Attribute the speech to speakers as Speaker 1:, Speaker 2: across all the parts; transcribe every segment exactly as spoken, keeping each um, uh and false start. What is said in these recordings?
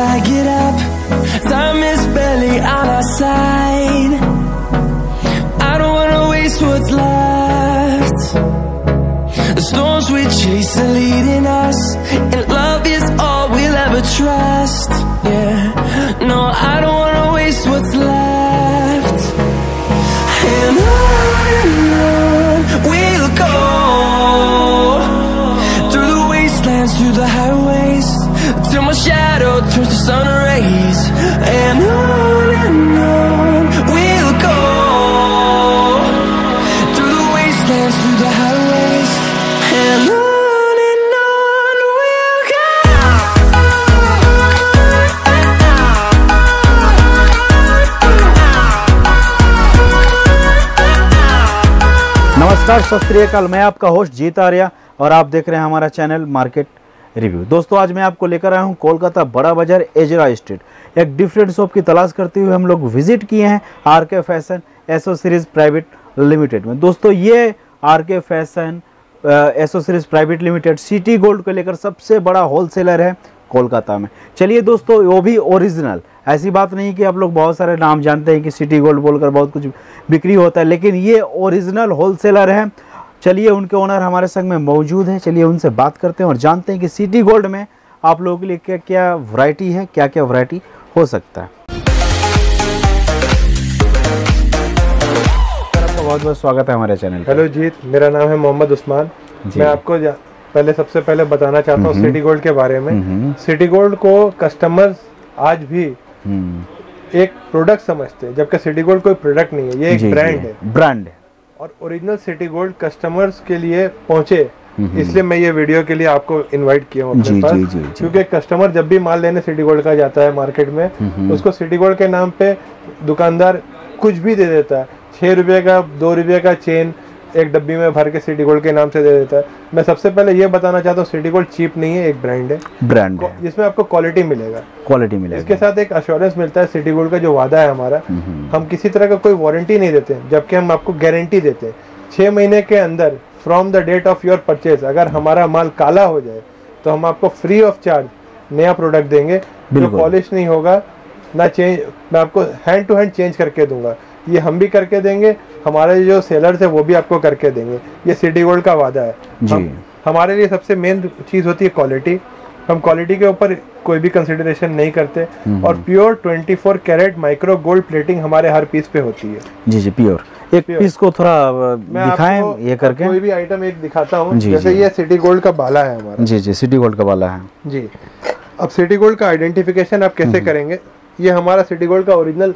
Speaker 1: I get up. Time is barely on our side. I don't wanna waste what's left. The storms we chase are leading us, and love is all we'll ever trust. Yeah, no, I don't wanna waste what's left. And on and on we'll go, through the wastelands, through the highways, till my shadow turns to sun rays. And on and on we'll go, through the wastelands, through the highways, and on.
Speaker 2: नमस्कार, सत श्री अकाल। मैं आपका host जीत आर्या और आप देख रहे हैं हमारा चैनल मार्केट रिव्यू। दोस्तों, आज मैं आपको लेकर आया हूं कोलकाता बड़ा बाजार एजरा स्ट्रीट। एक डिफरेंट शॉप की तलाश करते हुए हम लोग विजिट किए हैं are K fashion accessories private limited में। दोस्तों, ये R K fashion accessories private limited city gold को लेकर सबसे बड़ा होलसेलर है कोलकाता में। चलिए दोस्तों, वो भी ओरिजिनल। ऐसी बात नहीं कि आप लोग बहुत सारे नाम जानते हैं कि सिटी गोल्ड बोलकर बहुत कुछ बिक्री होता है, लेकिन ये ओरिजिनल होलसेलर है। चलिए, उनके ओनर हमारे संग में मौजूद है। चलिए उनसे बात करते हैं और जानते हैं कि सिटी गोल्ड में आप लोगों के लिए क्या क्या वैरायटी है, क्या क्या वैरायटी हो सकता है। आपका बहुत बहुत स्वागत है हमारे चैनल।
Speaker 3: हेलो जीत, मेरा नाम है मोहम्मद उस्मान। मैं आपको पहले सबसे पहले बताना चाहता हूँ सिटी गोल्ड के बारे में। सिटी गोल्ड को कस्टमर्स आज भी एक प्रोडक्ट समझते हैं, जबकि सिटी गोल्ड कोई प्रोडक्ट नहीं है, ये एक ब्रांड है। ब्रांड है और ओरिजिनल सिटी गोल्ड कस्टमर्स के लिए पहुंचे, इसलिए मैं ये वीडियो के लिए आपको इनवाइट किया हूँ अपने पास। क्योंकि कस्टमर जब भी माल लेने सिटी गोल्ड का जाता है मार्केट में, उसको सिटी गोल्ड के नाम पे दुकानदार कुछ भी दे देता है। छह रुपये का, दो रुपये का चेन एक डब्बी में भर के सिटी गोल्ड के नाम से दे देता है। मैं सबसे पहले ये बताना चाहता हूँ, सिटी गोल्ड चीप नहीं है, एक ब्रांड है। ब्रांड है जिसमें आपको क्वालिटी मिलेगा, क्वालिटी मिलेगा। इसके साथ एक अश्योरेंस मिलता है। सिटी गोल्ड का जो वादा है हमारा, हम किसी तरह का कोई वारंटी नहीं देते, जबकि हम आपको गारंटी देते हैं। छह महीने के अंदर from the date of your purchase अगर हमारा माल काला हो जाए तो हम आपको फ्री ऑफ चार्ज नया प्रोडक्ट देंगे, जो पॉलिश नहीं होगा ना चेंज, मैं आपको हैंड टू हैंड चेंज करके दूंगा। ये हम भी करके देंगे, हमारे जो सेलर्स है वो भी आपको करके देंगे। ये सिटी गोल्ड का वादा है जी। हम, हमारे लिए सबसे मेन चीज होती है क्वालिटी। हम क्वालिटी के ऊपर कोई भी कंसिडरेशन नहीं करते, और प्योर चौबीस कैरेट माइक्रो गोल्ड प्लेटिंग हमारे हर पीस पे होती है। जी जी, प्योर। एक पीस को थोड़ा दिखाएं ये करके। कोई भी आइटम एक दिखाता हूँ, जैसे ये सिटी गोल्ड का बाला है हमारा। जी जी, सिटी गोल्ड का बाला है जी। अब सिटी गोल्ड का आइडेंटिफिकेशन आप कैसे करेंगे? ये हमारा सिटी गोल्ड का ओरिजिनल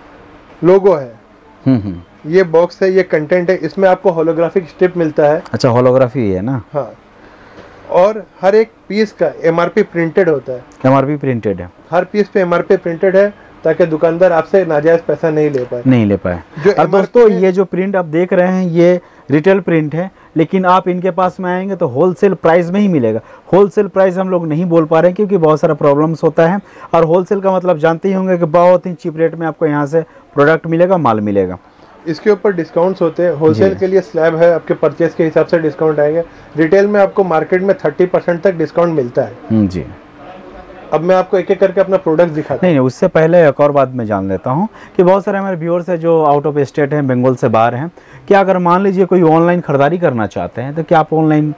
Speaker 3: लोगो है। हम्म ये बॉक्स है, ये कंटेंट है, इसमें आपको होलोग्राफिक स्ट्रिप मिलता है। अच्छा, होलोग्राफी है ना? हाँ। और हर एक पीस का एमआरपी प्रिंटेड होता है। एमआरपी प्रिंटेड है, हर पीस पे एमआरपी प्रिंटेड है, ताकि दुकानदार आपसे नाजायज पैसा नहीं ले पाए नहीं ले पाए और दोस्तों, ये जो प्रिंट आप देख रहे हैं ये रिटेल प्रिंट है, लेकिन आप इनके पास में आएंगे तो होलसेल प्राइस में ही मिलेगा। होलसेल प्राइस हम लोग नहीं बोल पा रहे हैं क्योंकि बहुत सारा प्रॉब्लम्स होता है, और होलसेल का मतलब जानते ही होंगे कि बहुत ही चीप रेट में आपको यहाँ से प्रोडक्ट मिलेगा, माल मिलेगा। इसके ऊपर डिस्काउंट्स होते हैं। होलसेल के लिए स्लैब है, आपके परचेज के हिसाब से डिस्काउंट आएंगे। रिटेल में आपको मार्केट में थर्टी परसेंट तक डिस्काउंट मिलता है जी। अब मैं आपको एक एक करके अपना प्रोडक्ट दिखाता हूं। नहीं, उससे पहले एक और बात मैं जान लेता हूं कि बहुत सारे हमारे व्यूअर्स हैं जो आउट ऑफ स्टेट हैं, बंगाल से बाहर हैं। क्या अगर मान लीजिए कोई ऑनलाइन खरीदारी करना चाहते हैं तो क्या आप ऑनलाइन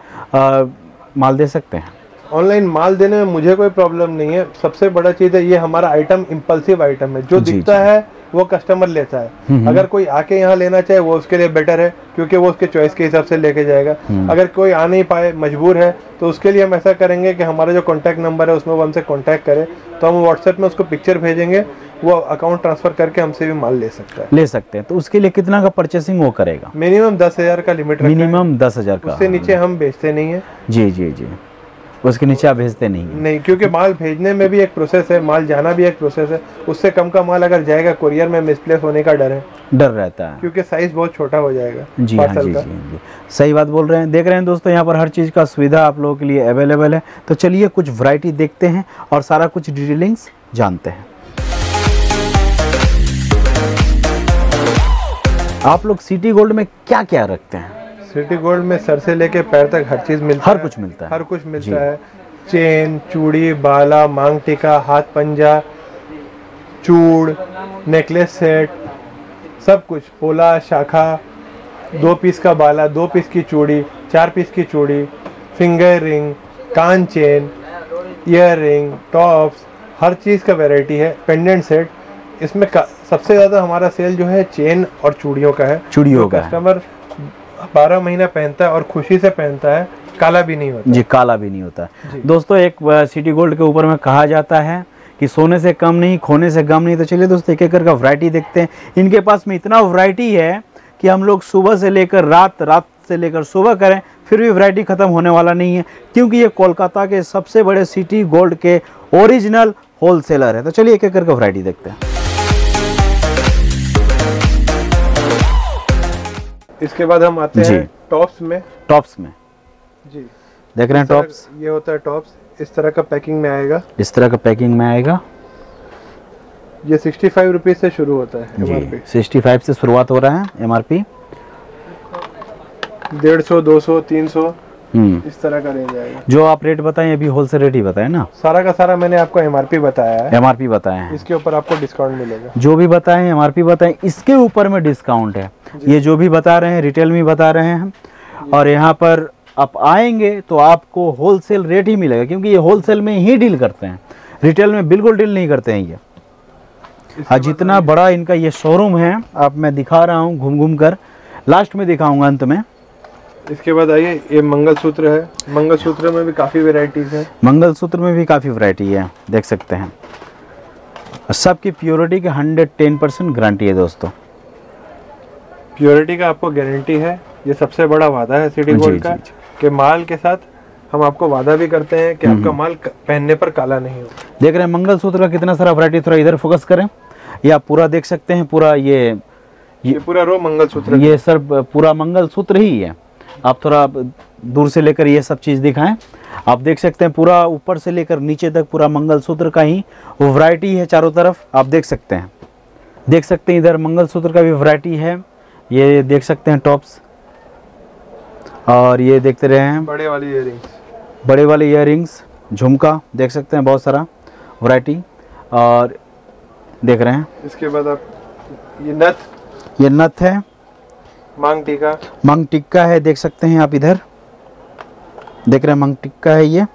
Speaker 3: माल दे सकते हैं? ऑनलाइन माल देने में मुझे कोई प्रॉब्लम नहीं है। सबसे बड़ा चीज़ है, ये हमारा आइटम इम्पल्सिव आइटम है, जो दिखता है वो कस्टमर लेता है। अगर कोई आके यहाँ लेना चाहे वो उसके लिए बेटर है, क्योंकि वो उसके चॉइस के हिसाब से लेके जाएगा। अगर कोई आ नहीं पाए, मजबूर है, तो उसके लिए हम ऐसा करेंगे कि हमारा जो कॉन्टैक्ट नंबर है उसमें वो हमसे कॉन्टैक्ट करे, तो हम व्हाट्सएप में उसको पिक्चर भेजेंगे, वो अकाउंट ट्रांसफर करके हमसे भी माल ले सकता है ले सकते हैं। तो उसके लिए कितना का परचेसिंग वो करेगा? मिनिमम दस हजार का लिमिट, मिनिमम दस हजार का, उससे नीचे हम भेजते नहीं है। जी जी जी, उसके नीचे आप भेजते नहीं नहीं, क्योंकि माल भेजने में भी एक प्रोसेस है, माल जाना भी एक प्रोसेस है। उससे कम का माल अगर जाएगा कोरियर में मिसप्लेस होने का डर है, डर रहता है, क्योंकि साइज बहुत छोटा हो जाएगा। जी हाँ, जी, जी, जी, सही बात बोल रहे हैं। देख रहे हैं दोस्तों, यहाँ पर हर चीज़ का सुविधा आप लोगों के लिए अवेलेबल है। तो चलिए कुछ वैरायटी देखते हैं और सारा कुछ डिटेलिंग्स जानते हैं। आप लोग सिटी गोल्ड में क्या क्या रखते हैं? सिटी गोल्ड में सर से लेके पैर तक हर चीज मिलता है, हर कुछ मिलता है, हर कुछ मिलता है। चेन, चूड़ी, बाला, मांग टीका, हाथ पंजा, चूड़, नेकलेस सेट, सब कुछ, पोला, शाखा, दो पीस का बाला, दो पीस की चूड़ी, चार पीस की चूड़ी, फिंगर रिंग, कान चेन, ईयर रिंग, टॉप्स, हर चीज़ का वैरायटी है। पेंडेंट सेट, इसमें सबसे ज़्यादा हमारा सेल जो है चेन और चूड़ियों का है।
Speaker 2: चूड़ियों का
Speaker 3: कस्टमर बारह महीना पहनता है और खुशी से पहनता है, काला भी नहीं होता
Speaker 2: जी, काला भी नहीं होता। दोस्तों, एक सिटी गोल्ड के ऊपर में कहा जाता है कि सोने से कम नहीं, खोने से गम नहीं। तो चलिए दोस्तों, एक एक करके वैरायटी देखते हैं। इनके पास में इतना वैरायटी है कि हम लोग सुबह से लेकर रात, रात से लेकर सुबह करें फिर भी वैरायटी ख़त्म होने वाला नहीं है, क्योंकि ये कोलकाता के सबसे बड़े सिटी गोल्ड के ओरिजिनल होलसेलर है। तो चलिए एक एक करके वैरायटी देखते हैं।
Speaker 3: इसके बाद हम आते हैं टॉप्स में।
Speaker 2: टॉप्स में
Speaker 3: जी
Speaker 2: देख रहे हैं टॉप्स,
Speaker 3: ये होता है टॉप्स, इस तरह का पैकिंग में आएगा।
Speaker 2: इस तरह का पैकिंग में आएगा।
Speaker 3: ये सिक्सटी फाइव रुपीज से शुरू होता है एमआरपी।
Speaker 2: सिक्सटी फाइव से शुरुआत हो रहा है एमआरपी।
Speaker 3: डेढ़ सौ, दो सौ, तीन सौ, इस तरह का रेंज आएगा।
Speaker 2: जो आप रेट बताएं अभी होलसेल रेट ही बताएं ना।
Speaker 3: सारा का सारा मैंने आपको एमआरपी बताया है।
Speaker 2: एमआरपी बताए हैं,
Speaker 3: इसके ऊपर आपको डिस्काउंट मिलेगा।
Speaker 2: जो भी बताएं एमआरपी बताएं, इसके ऊपर में डिस्काउंट है। ये जो भी बता रहे हैं रिटेल में बता रहे हैं, और यहाँ पर आप आएंगे तो आपको होलसेल रेट ही मिलेगा, क्योंकि ये होलसेल में ही डील करते हैं, रिटेल में बिल्कुल डील नहीं करते हैं ये। आज जितना बड़ा इनका ये शोरूम है, आप मैं दिखा रहा हूँ घूम घूम कर, लास्ट में दिखाऊंगा अंत में।
Speaker 3: इसके बाद आइए, ये मंगलसूत्र है। मंगलसूत्र में भी काफी वैरायटीज है।
Speaker 2: मंगलसूत्र में भी काफी वैरायटी है, देख सकते हैं। सबकी प्योरिटी की हंड्रेड टेन परसेंट गारंटी है दोस्तों।
Speaker 3: प्योरिटी का आपको गारंटी है। ये सबसे बड़ा वादा है सिटी गोल्ड का कि माल के साथ हम आपको वादा भी करते हैं कि आपका माल पहनने पर काला नहीं हो।
Speaker 2: देख रहे हैं मंगलसूत्र का कितना सारा वैरायटी, थोड़ा इधर फोकस करें, ये आप पूरा देख सकते हैं। पूरा ये
Speaker 3: ये, ये पूरा रो मंगलसूत्र,
Speaker 2: ये सर पूरा मंगलसूत्र ही है। आप थोड़ा दूर से लेकर ये सब चीज दिखाएं, आप देख सकते हैं पूरा ऊपर से लेकर नीचे तक पूरा मंगलसूत्र का ही वैरायटी है चारों तरफ। आप देख सकते हैं, देख सकते हैं इधर मंगलसूत्र का भी वैरायटी है। ये देख सकते हैं टॉप्स, और ये देखते रहे हैं
Speaker 3: बड़े वाली इयररिंग्स,
Speaker 2: बड़े वाले इयररिंग्स, झुमका, देख सकते हैं बहुत सारा वैरायटी, और देख रहे हैं।
Speaker 3: इसके बाद आप ये नथ,
Speaker 2: ये नथ है।
Speaker 3: मांग टीका,
Speaker 2: मांग टिक्का है, देख सकते हैं आप इधर देख रहे हैं मांग टिक्का है। ये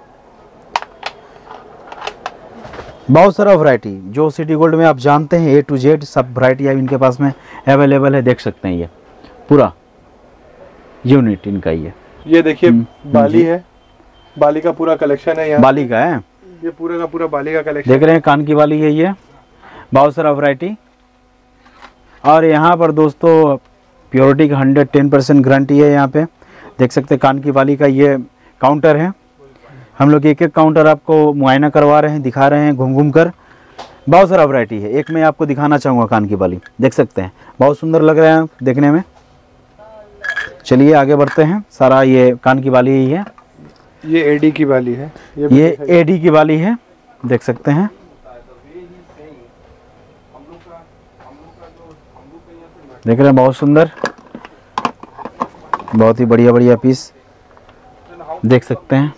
Speaker 2: बहुत सारा वैरायटी जो सिटी गोल्ड में आप जानते हैं, ए टू जेड सब वैरायटी अब इनके पास में अवेलेबल है। देख सकते हैं ये पूरा यूनिट इनका ही है।
Speaker 3: ये देखिए बाली है, बाली का पूरा कलेक्शन है यहाँ।
Speaker 2: बाली का है
Speaker 3: ये पूरा का पूरा बाली का कलेक्शन,
Speaker 2: देख रहे हैं कान की बाली है ये, बहुत सारा वैरायटी। और यहाँ पर दोस्तों प्योरिटी का हंड्रेड टेन परसेंट गारंटी है। यहाँ पे देख सकते हैं कान की बाली का ये काउंटर है। हम लोग एक एक काउंटर आपको मुआयना करवा रहे हैं, दिखा रहे हैं घूम घूम कर। बहुत सारा वैरायटी है। एक मैं आपको दिखाना चाहूँगा कान की बाली, देख सकते हैं बहुत सुंदर लग रहा है देखने में। चलिए आगे बढ़ते हैं। सारा ये कान की बाली ही है।
Speaker 3: ये एडी की बाली है,
Speaker 2: ये, ये एडी की बाली है, देख सकते हैं। देख रहे हैं बहुत सुंदर, बहुत ही बढ़िया बढ़िया पीस देख सकते हैं।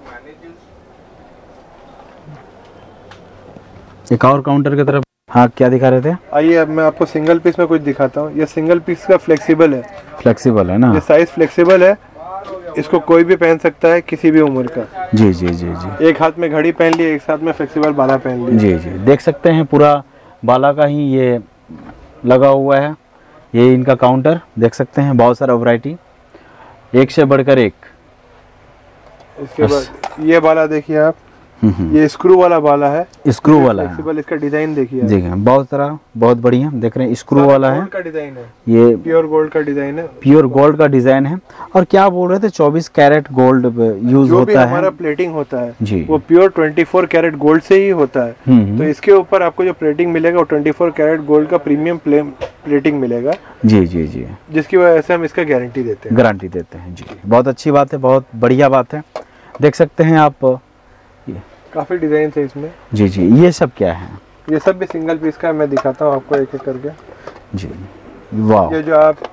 Speaker 2: एक और काउंटर की तरफ, हाँ क्या दिखा रहे थे?
Speaker 3: आइए अब मैं आपको सिंगल पीस में कुछ दिखाता हूँ। ये सिंगल पीस का फ्लेक्सिबल है।
Speaker 2: फ्लेक्सिबल है ना,
Speaker 3: ये साइज फ्लेक्सिबल है, इसको कोई भी पहन सकता है, किसी भी उम्र का।
Speaker 2: जी जी जी जी।
Speaker 3: एक हाथ में घड़ी पहन ली, एक हाथ में फ्लेक्सिबल बाला पहन ली।
Speaker 2: जी जी, देख सकते हैं पूरा बाला का ही ये लगा हुआ है। ये इनका काउंटर देख सकते हैं, बहुत सारा वैरायटी, एक से बढ़कर एक।
Speaker 3: इसके बाद ये बाला देखिए आप, ये स्क्रू वाला बाला है।
Speaker 2: स्क्रू वाला है,
Speaker 3: फ्लेक्सिबल, इसका डिजाइन देखिए।
Speaker 2: देखिए बहुत सारा, बहुत बढ़िया देख रहे हैं। स्क्रू वाला है,
Speaker 3: का डिजाइन है,
Speaker 2: ये
Speaker 3: प्योर गोल्ड का डिजाइन है।
Speaker 2: प्योर गोल्ड का डिजाइन है। और क्या बोल रहे थे, चौबीस कैरेट गोल्ड यूज
Speaker 3: जो
Speaker 2: होता
Speaker 3: भी
Speaker 2: है।
Speaker 3: हमारा प्लेटिंग होता है
Speaker 2: जी,
Speaker 3: वो प्योर चौबीस कैरेट गोल्ड से ही होता है। तो इसके ऊपर आपको जो प्लेटिंग मिलेगा वो चौबीस कैरेट गोल्ड का प्रीमियम प्लेटिंग मिलेगा।
Speaker 2: जी जी जी,
Speaker 3: जिसकी वजह से हम इसका गारंटी देते हैं।
Speaker 2: गारंटी देते हैं जी, बहुत अच्छी बात है, बहुत बढ़िया बात है। देख सकते हैं आप, ये
Speaker 3: काफी डिजाइन है इसमें।
Speaker 2: जी जी, ये सब क्या है?
Speaker 3: ये सब भी सिंगल पीस का है, मैं दिखाता हूँ आपको एक एक करके।
Speaker 2: जी वाह,
Speaker 3: ये जो आप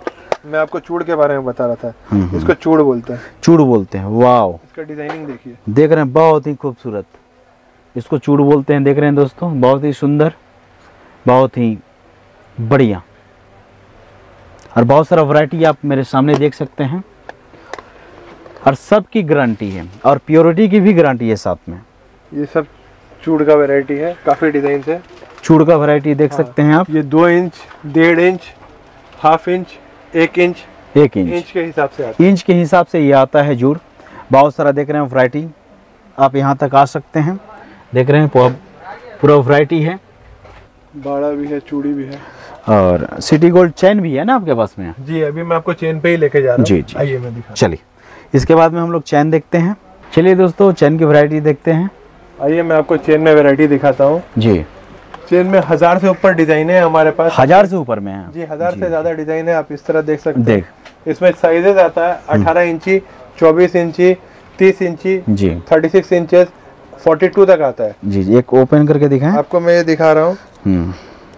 Speaker 3: मैं आपको चूड़ के बारे में बता रहा था, इसको चूड़ बोलते हैं।
Speaker 2: चूड़ बोलते हैं, वाव।
Speaker 3: इसका डिजाइनिंग देखिए,
Speaker 2: देख रहे हैं, बहुत ही खूबसूरत, इसको चूड़ बोलते हैं। देख रहे हैं दोस्तों, बहुत ही सुंदर, बहुत ही बढ़िया, और बहुत सारा वैरायटी आप मेरे सामने देख सकते हैं, और सब की गारंटी है और प्योरिटी की भी गारंटी है साथ में।
Speaker 3: ये सब चूड़ का वैरायटी है, काफी डिजाइन है।
Speaker 2: चूड़ का वैरायटी देख
Speaker 3: हाँ,
Speaker 2: सकते हैं आप।
Speaker 3: ये दो इंच, डेढ़ इंच, हाफ इंच, एक इंच,
Speaker 2: एक इंच
Speaker 3: इंच के हिसाब से आता है।
Speaker 2: इंच के हिसाब से ये आता है जूड़। बहुत सारा देख रहे हैं वैरायटी, आप यहाँ तक आ सकते हैं। देख रहे हैं पूरा वैरायटी है,
Speaker 3: बाड़ा भी है, चूड़ी भी है,
Speaker 2: और सिटी गोल्ड चेन भी है ना आपके पास में?
Speaker 3: जी, अभी मैं आपको चेन पे ही लेके जा रहा हूँ।
Speaker 2: जी जी,
Speaker 3: आइए मैं दिखा।
Speaker 2: चलिए, इसके बाद में हम लोग चैन देखते हैं। चलिए दोस्तों, चैन की वैरायटी देखते हैं।
Speaker 3: आइए मैं आपको चेन में वैरायटी दिखाता हूँ।
Speaker 2: जी,
Speaker 3: चेन में हजार से ऊपर डिजाइन है हमारे पास।
Speaker 2: हजार से ऊपर में है?
Speaker 3: जी, हजार से ज्यादा डिजाइन है, आप इस तरह देख सकते हैं।
Speaker 2: देख,
Speaker 3: इसमें साइजेस आता है अठारह इंची, चौबीस इंची, तीस इंची,
Speaker 2: जी,
Speaker 3: छत्तीस इंचेस, बयालीस तक आता है।
Speaker 2: जी जी, एक ओपन करके दिखाएं।
Speaker 3: आपको मैं ये दिखा रहा हूँ।
Speaker 2: हम्म,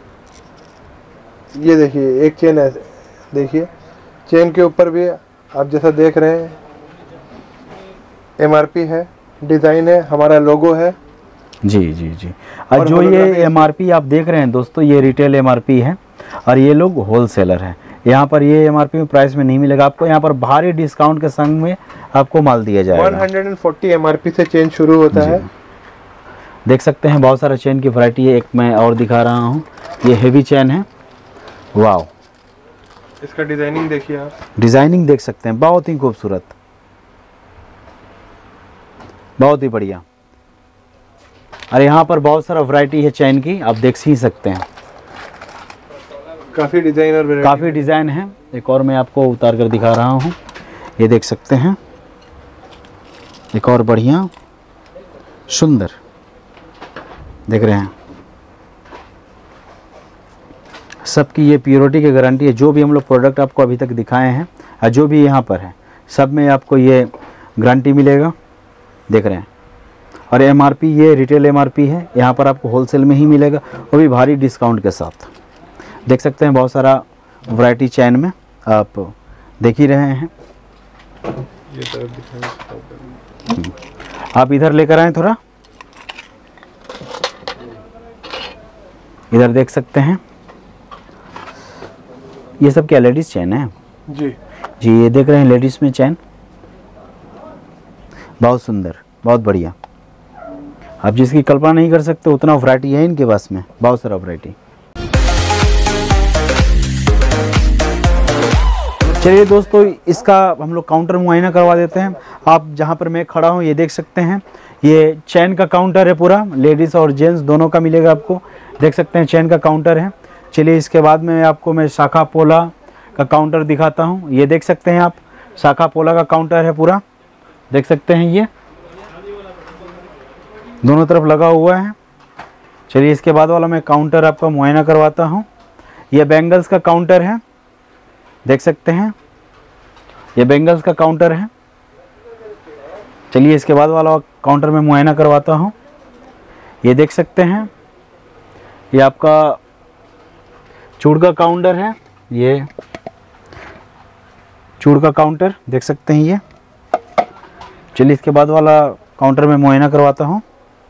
Speaker 3: ये देखिए, एक चेन है, देखिए चेन के ऊपर भी आप जैसा देख रहे हैं एमआरपी है, डिजाइन है, हमारा लोगो है।
Speaker 2: जी जी जी, और जो ये एमआरपी आप देख रहे हैं दोस्तों, ये रिटेल एमआरपी है, और ये लोग होलसेलर हैं। यहाँ पर ये एमआरपी में प्राइस में नहीं मिलेगा आपको, यहाँ पर भारी डिस्काउंट के संग में आपको माल दिया जाएगा।
Speaker 3: एक सौ चालीस एमआरपी से चेन शुरू होता है।
Speaker 2: देख सकते हैं, बहुत सारा चेन की वैरायटी है। एक मैं और दिखा रहा हूँ, ये हेवी चेन है, वाव।
Speaker 3: इसका डिजाइनिंग देखिए आप,
Speaker 2: डिजाइनिंग देख सकते हैं, बहुत ही खूबसूरत, बहुत ही बढ़िया। और यहाँ पर बहुत सारा वैरायटी है चैन की, आप देख ही सकते हैं,
Speaker 3: काफी डिजाइन और
Speaker 2: काफी डिजाइन है। एक और मैं आपको उतार कर दिखा रहा हूँ, ये देख सकते हैं, एक और बढ़िया सुंदर, देख रहे हैं। सबकी ये प्योरिटी की गारंटी है। जो भी हम लोग प्रोडक्ट आपको अभी तक दिखाए हैं और जो भी यहाँ पर है, सब में आपको ये गारंटी मिलेगा, देख रहे हैं। और एमआरपी ये रिटेल एमआरपी है, यहाँ पर आपको होलसेल में ही मिलेगा, वो भी भारी डिस्काउंट के साथ। देख सकते हैं, बहुत सारा वैरायटी चैन में आप देख ही रहे हैं।
Speaker 3: ये तरफ दिखाएं,
Speaker 2: आप इधर लेकर आए थोड़ा, इधर देख सकते हैं, ये सब क्या लेडीज चैन है?
Speaker 3: जी
Speaker 2: जी, ये देख रहे हैं लेडीज में चैन, बहुत सुंदर, बहुत बढ़िया। आप जिसकी कल्पना नहीं कर सकते उतना वैरायटी है इनके पास में, बहुत सारा वैरायटी। चलिए दोस्तों, इसका हम लोग काउंटर मुआयना करवा देते हैं। आप जहाँ पर मैं खड़ा हूँ ये देख सकते हैं, ये चैन का काउंटर है पूरा, लेडीज़ और जेंट्स दोनों का मिलेगा आपको। देख सकते हैं चैन का काउंटर है। चलिए, इसके बाद में आपको मैं शाखा पोला का काउंटर दिखाता हूँ। ये देख सकते हैं आप, शाखा पोला का काउंटर है पूरा, देख सकते हैं, ये दोनों तरफ लगा हुआ है। चलिए, इसके बाद वाला मैं काउंटर आपका मुआयना करवाता हूँ। ये बैंगल्स का काउंटर है, देख सकते हैं, ये बैंगल्स का काउंटर है। चलिए, इसके बाद वाला काउंटर में मुआयना करवाता हूँ। ये देख सकते हैं, ये आपका चूड़ का काउंटर है, ये चूड़ का काउंटर देख सकते हैं ये। चलिए, इसके बाद वाला काउंटर में मुआयना करवाता हूँ।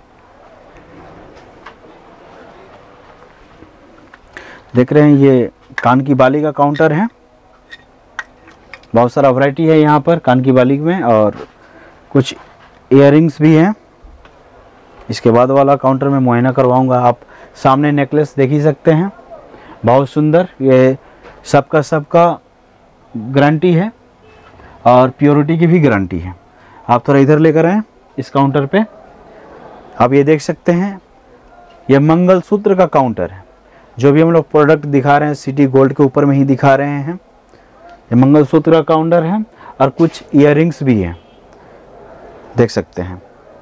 Speaker 2: देख रहे हैं, ये कान की बाली का काउंटर है, बहुत सारा वैरायटी है यहाँ पर कान की बाली में, और कुछ इयररिंग्स भी हैं। इसके बाद वाला काउंटर में मुआयना करवाऊंगा। आप सामने नेकलेस देख ही सकते हैं, बहुत सुंदर, ये सबका सबका गारंटी है और प्योरिटी की भी गारंटी है। आप थोड़ा इधर लेकर आएँ इस काउंटर पे। आप ये देख सकते हैं, ये मंगलसूत्र का काउंटर है। जो भी हम लोग प्रोडक्ट दिखा रहे हैं सिटी गोल्ड के ऊपर में ही दिखा रहे हैं। ये मंगलसूत्र का काउंटर है और कुछ इयररिंग्स भी हैं, देख सकते हैं।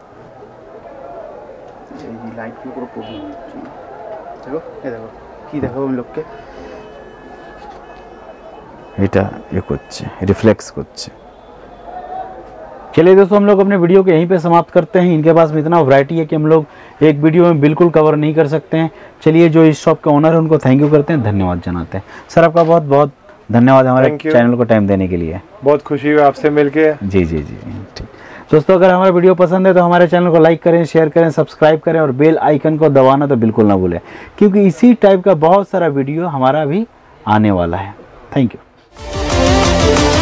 Speaker 4: लाइट की ऊपर प्रॉब्लम है, देखो ये देखो কি দেখো हम लोग के
Speaker 2: এটা ये कुछ रिफ्लेक्स कुछ। चलिए दोस्तों, हम लोग अपने वीडियो को यहीं पे समाप्त करते हैं। इनके पास में इतना वैरायटी है कि हम लोग एक वीडियो में बिल्कुल कवर नहीं कर सकते हैं। चलिए, जो इस शॉप के ओनर है उनको थैंक यू करते हैं, धन्यवाद जनाते हैं। सर, आपका बहुत बहुत धन्यवाद हमारे चैनल को टाइम देने के लिए।
Speaker 3: बहुत खुशी हुई आपसे मिलके।
Speaker 2: जी जी जी ठीक। दोस्तों अगर हमारा वीडियो पसंद है तो हमारे चैनल को लाइक करें, शेयर करें, सब्सक्राइब करें और बेल आइकन को दबाना तो बिल्कुल ना भूलें, क्योंकि इसी टाइप का बहुत सारा वीडियो हमारा भी आने वाला है। Thank you.